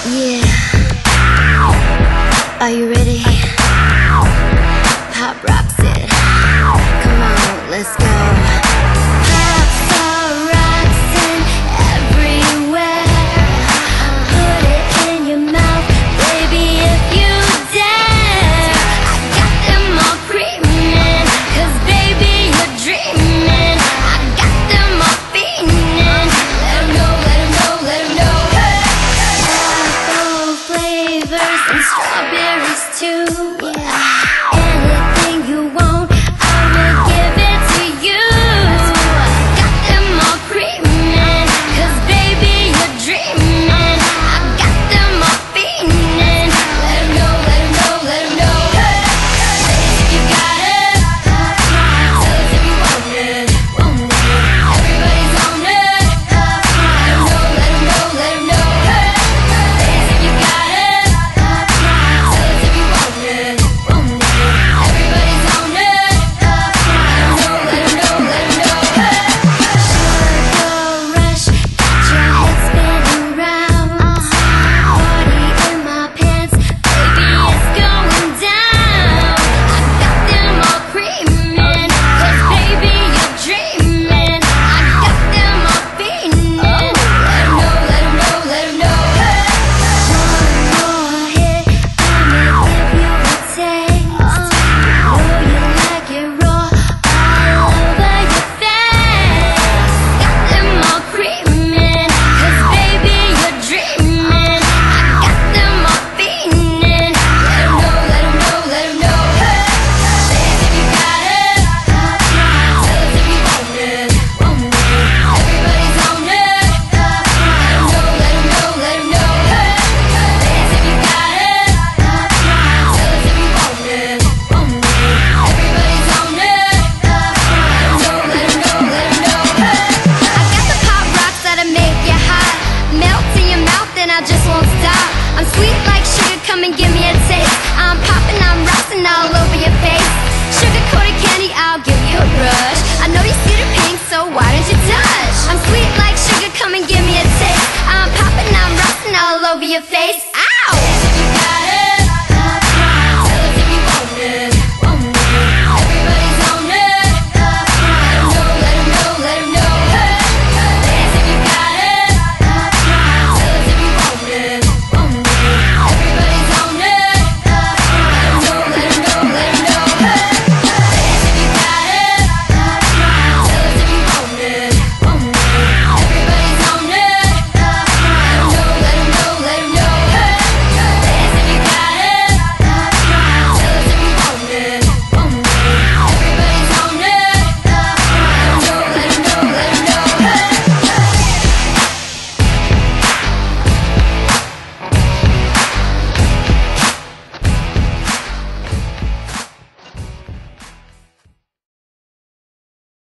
Yeah. Are you ready? Pop rocks it. Come on, let's go. Pop rocks in everywhere. Put it in your mouth, baby, if you dare. I got them all creaming, 'cause baby, you're dreaming. I got them all fiending. Let 'em know, let 'em know, let 'em know. Apple flavors and strawberries too. Anything you want, I will give it to you. Got them all creaming, 'cause baby, you're dreaming. I got them all fiending. Let 'em know, let 'em know, let 'em know. If you got it, tell us if you want it. Everybody's on it. Let 'em know, let 'em know, let 'em know. If you got it, tell us if you want it. Everybody's on it. Let 'em know, let 'em know, let 'em know. Sugar rush, got your head spinning round. Party in my pants, baby, it's going down. I got them all creaming, 'cause baby, you're dreaming. I got them all fiending. Let 'em know, let 'em know, let 'em know. One more hit, I'ma give you a taste. Know you like it raw, all over your face. Got them all creaming, 'cause baby, you're dreaming. I got them all fiending. Let 'em know, let 'em know, let 'em know. If you got it, tell us if you want it. Everybody's on it. Let 'em know, let 'em know, let 'em know. If you got it, tell us if you want it. Everybody's on it. Let 'em know, let 'em know, let 'em know. I got the pop rocks that'll make you hot, melt in your mouth and I just won't stop. I'm sweet like sugar, come and give me a taste. I'm popping, I'm rocking all over your face. Sugar-coated candy, I'll give you a rush. I know you see the pink, so why don't you touch? I'm sweet like sugar, come and give me a taste. I'm popping, I'm rocking all over your face.